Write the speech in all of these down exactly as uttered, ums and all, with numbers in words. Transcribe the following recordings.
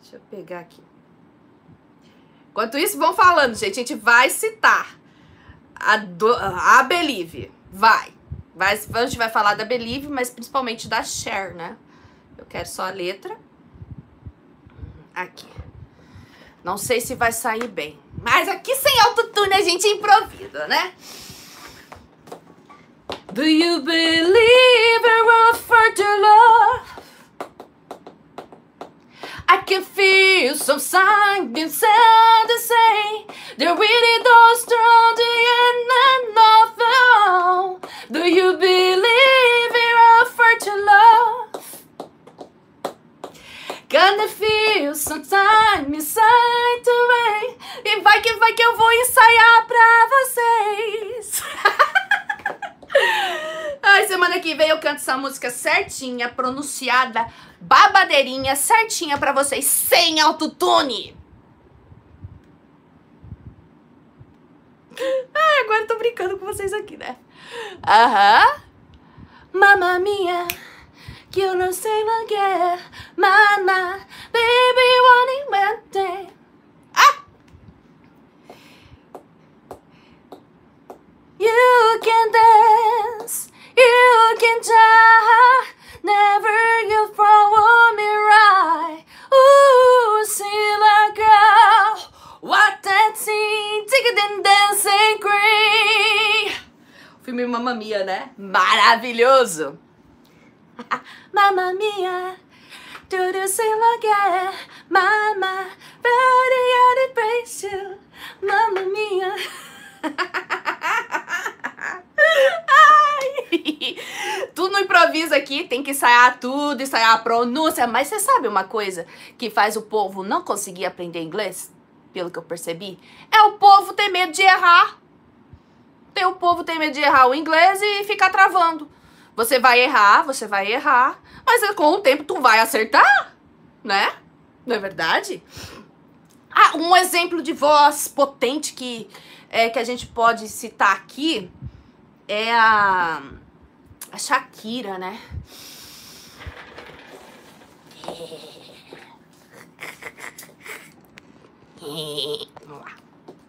Deixa eu pegar aqui. Enquanto isso, vão falando, gente. A gente vai citar a, do, a Believe. Vai. vai. A gente vai falar da Believe, mas principalmente da Cher, né? Eu quero só a letra. Aqui. Não sei se vai sair bem. Mas aqui sem autotune a gente improvisa, né? Do you believe in world for your love? I can feel some sign inside to say they really don't strong the end and nothing. Do you believe in world for your love? Gonna feel some time inside to way. E vai que vai que eu vou ensaiar pra vocês. Ai, semana que vem eu canto essa música certinha, pronunciada, babadeirinha, certinha pra vocês, sem autotune. Ai, agora eu tô brincando com vocês aqui, né? Aham. Mamma mia, que eu não sei lo que é. Mama, baby, one day. Ah! You can dance, you can die, never you follow me right. Ooh, see like girl, what that scene, ticket and dancing queen. O filme Mamma Mia, né? Maravilhoso. Mamma Mia, do you see like yeah, mama, ready to praise you, Mamma Mia. Ai. Tudo no improviso aqui, tem que ensaiar tudo, ensaiar a pronúncia. Mas você sabe uma coisa que faz o povo não conseguir aprender inglês? Pelo que eu percebi, é o povo ter medo de errar. Tem o povo ter medo de errar o inglês e ficar travando. Você vai errar, você vai errar, mas com o tempo tu vai acertar, né? Não é verdade? Ah, um exemplo de voz potente que É, que a gente pode citar aqui é a, a Shakira, né? Vamos lá.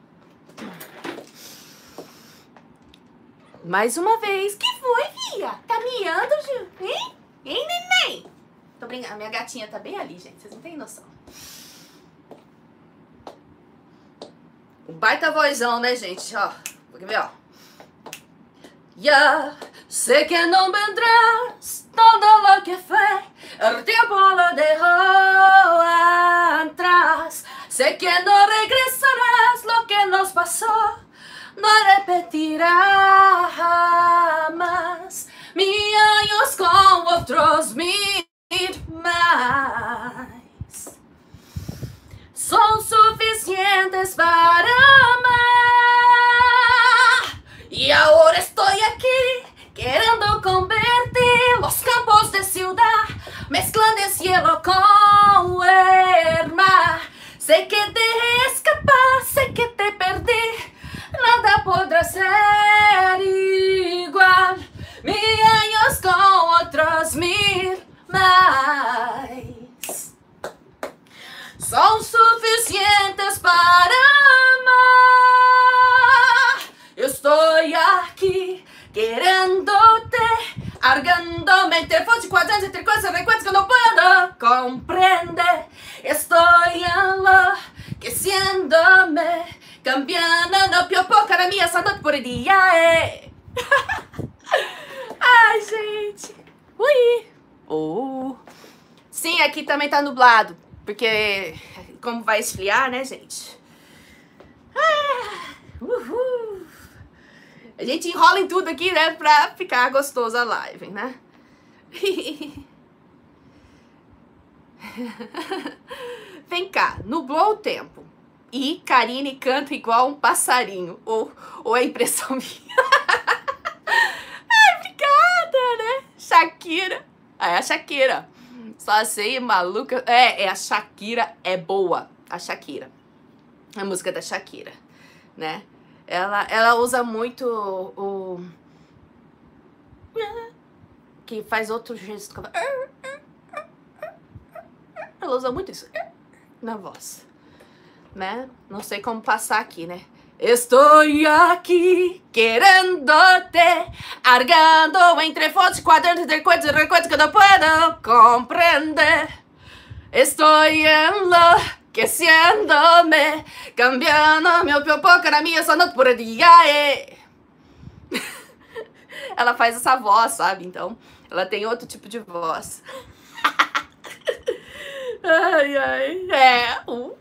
Mais uma vez. Que foi, filha? Tá miando, Gil? Hein? Hein, neném? Tô brincando. A minha gatinha tá bem ali, gente. Vocês não têm noção. Um baita vozão, né, gente? Ó, vou ver, ó. Ya sé que no vendrás todo lo que fue, el tiempo lo dejó atrás. Sé que no regresarás, lo que nos pasó no repetirá jamás. Mil años con otros mil más son suficientes para amar. Y ahora estoy aquí queriendo convertir los campos de ciudad, mezclando el cielo con el mar. Sé que te escapar, sé que te perdí, nada podrá ser igual. Mil años con otros mil más son suficientes para amar. Eu estou aqui querendo-te, argando-me, te fosse quadrantes entre coisas recuerdos que não puedo comprender. Estou enlouqueciendo-me, cambiando no più poco la mia salud por dia. É. Ai, gente. Ui. Oh. Sim, aqui também tá nublado. Porque como vai esfriar, né, gente? Ah, uhul. A gente enrola em tudo aqui, né, pra ficar gostosa a live, né? Vem cá, nublou o tempo e Karine canta igual um passarinho. Ou, ou é impressão minha? Ai, obrigada, né? Shakira. Ah, é a Shakira. Só sei, maluca. É, é a Shakira, é boa. A Shakira. A música da Shakira, né? Ela, ela usa muito o... o que faz outro gesto. Ela usa muito isso. na voz, né? Não sei como passar aqui, né? Estou aqui querendo-te, argando entre fotos, quadrantes de coisas e recuerdos que não puedo compreender. Estou enlouqueciendo-me, cambiando meu pipoca na minha só noite por dia. E... ela faz essa voz, sabe? Então, ela tem outro tipo de voz. Ai, ai, é. Uh.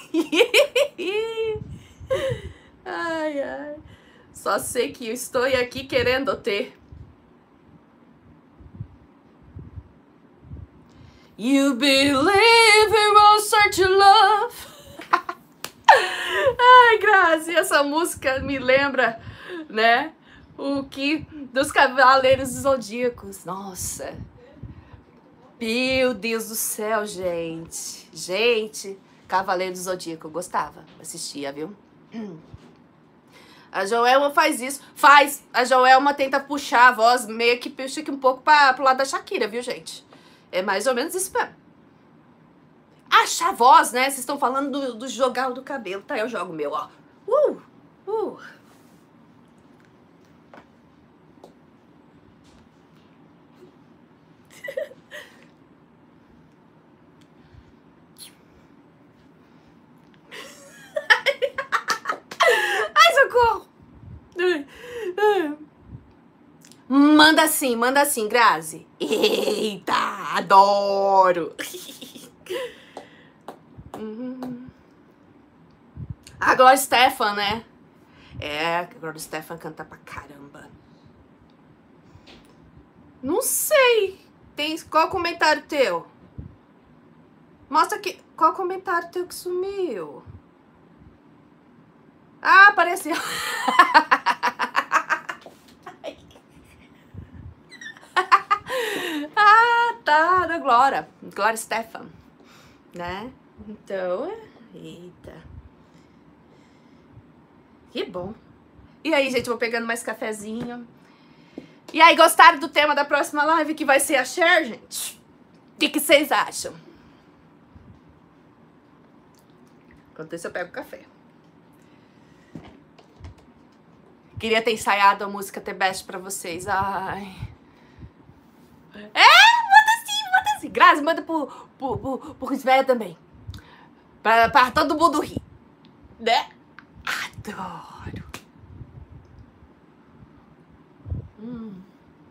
Ai, ai. Só sei que eu estou aqui querendo ter. You believe in all such love. Ai, Grazi, essa música me lembra, né? O que dos Cavaleiros Zodíacos. Nossa. Meu Deus do céu, gente. Gente, Cavaleiro do Zodíaco, eu gostava, assistia, viu? A Joelma faz isso. Faz. A Joelma tenta puxar a voz, meio que puxa aqui um pouco pra, pro lado da Shakira, viu, gente? É mais ou menos isso mesmo. Acha a voz, né? Vocês estão falando do, do jogar do cabelo. Tá, eu jogo o meu, ó. Uh, uh. Ai, socorro! Manda sim, manda sim, Grazi. Eita, adoro! Agora Stefan, né? É, agora o Stefan canta pra caramba. Não sei. Tem, qual comentário teu? Mostra aqui. Qual comentário teu que sumiu? Ah, apareceu. Ah, tá, da Glória. Glória Stefan, né? Então, eita. Que bom. E aí, gente, vou pegando mais cafezinho. E aí, gostaram do tema da próxima live, que vai ser a Cher, gente? O que, que vocês acham? Enquanto isso, eu pego o café. Queria ter ensaiado a música The Best pra vocês. Ai. É, manda sim, manda sim. Grazi, manda pro, pro, pro, pro Ruiz Velho também. Pra, pra todo mundo rir. Né? Adoro. Hum.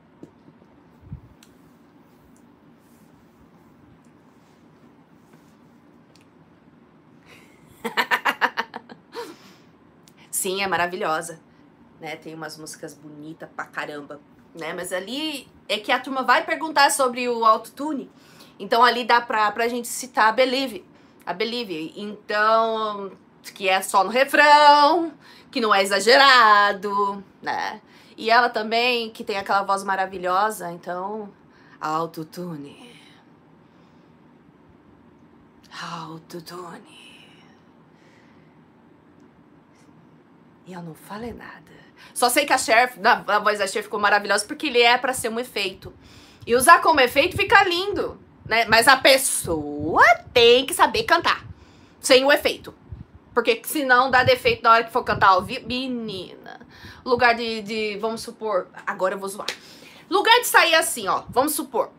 Sim, é maravilhosa, né? Tem umas músicas bonitas pra caramba, né? Mas ali é que a turma vai perguntar sobre o autotune. Então ali dá pra, pra gente citar a Believe. A Believe. Então, que é só no refrão, que não é exagerado, né? E ela também, que tem aquela voz maravilhosa, então, autotune. Autotune. E eu não falei nada. Só sei que a Cher, a voz da Cher ficou maravilhosa porque ele é pra ser um efeito. E usar como efeito fica lindo, né? Mas a pessoa tem que saber cantar sem o efeito. Porque senão dá defeito na hora que for cantar ao vivo. Menina. Lugar de, de, vamos supor... Agora eu vou zoar. Lugar de sair assim, ó. Vamos supor...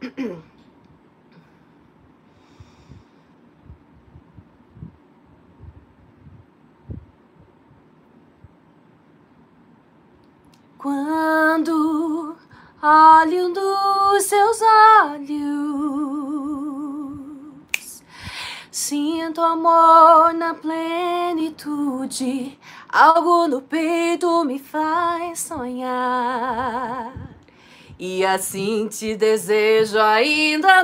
Quando olho nos seus olhos, sinto amor na plenitude, algo no peito me faz sonhar. E assim te desejo ainda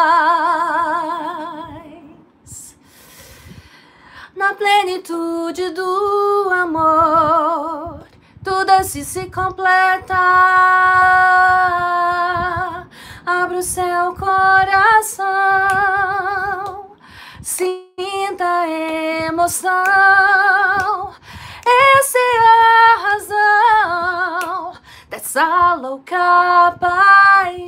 mais. Na plenitude do amor, tudo assim se completa. Abra o seu coração, sinta a emoção. Essa é a razão dessa louca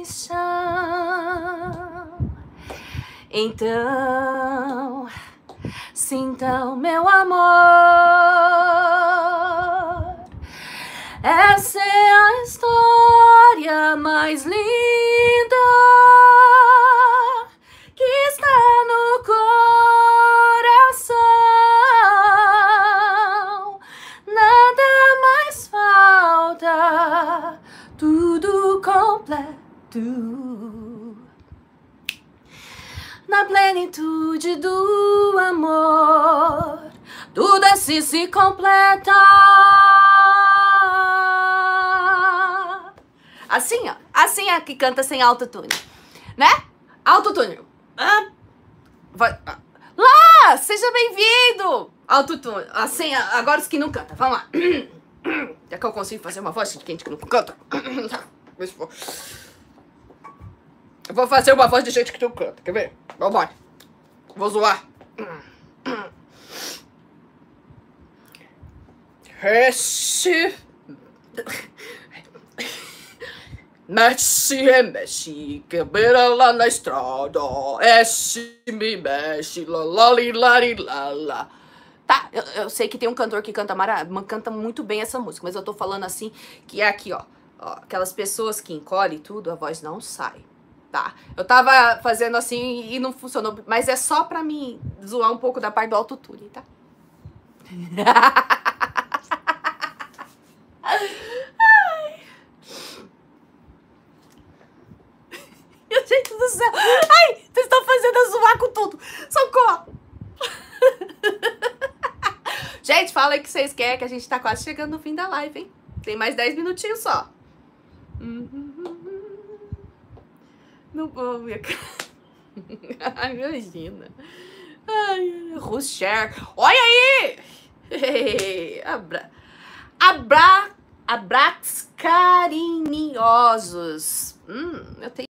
paixão. Então, Sintam, meu amor. Essa é a história mais linda que está no coração. Nada mais falta, tudo completo. Na plenitude do amor, tudo assim se completa. Assim, ó. Assim é que canta sem autotune. Né? Autotune. Ah, vai. Ah. Lá! Seja bem-vindo! Autotune. Assim, agora os que não cantam. Vamos lá. É que eu consigo fazer uma voz de gente que não canta. Eu vou fazer uma voz de gente que não canta. Quer ver? Vamos lá. Vou zoar. Esse... Mexe, mexe, quebra lá na estrada. Esse me mexe, lalalilarilala. Tá, eu, eu sei que tem um cantor que canta, mara, canta muito bem essa música, mas eu tô falando assim, que é aqui, ó, ó. Aquelas pessoas que encolhem tudo, a voz não sai, tá? Eu tava fazendo assim e não funcionou, mas é só pra mim zoar um pouco da parte do autotune, tá? Gente do céu. Ai, vocês estão fazendo eu zoar com tudo. Socorro. Gente, fala aí o que vocês querem, que a gente tá quase chegando no fim da live, hein? Tem mais dez minutinhos só. Não vou, minha cara. Ai, imagina. Ai, Rocher. Olha aí! Abra... Abra... Abrax carinhosos. Hum, eu tenho...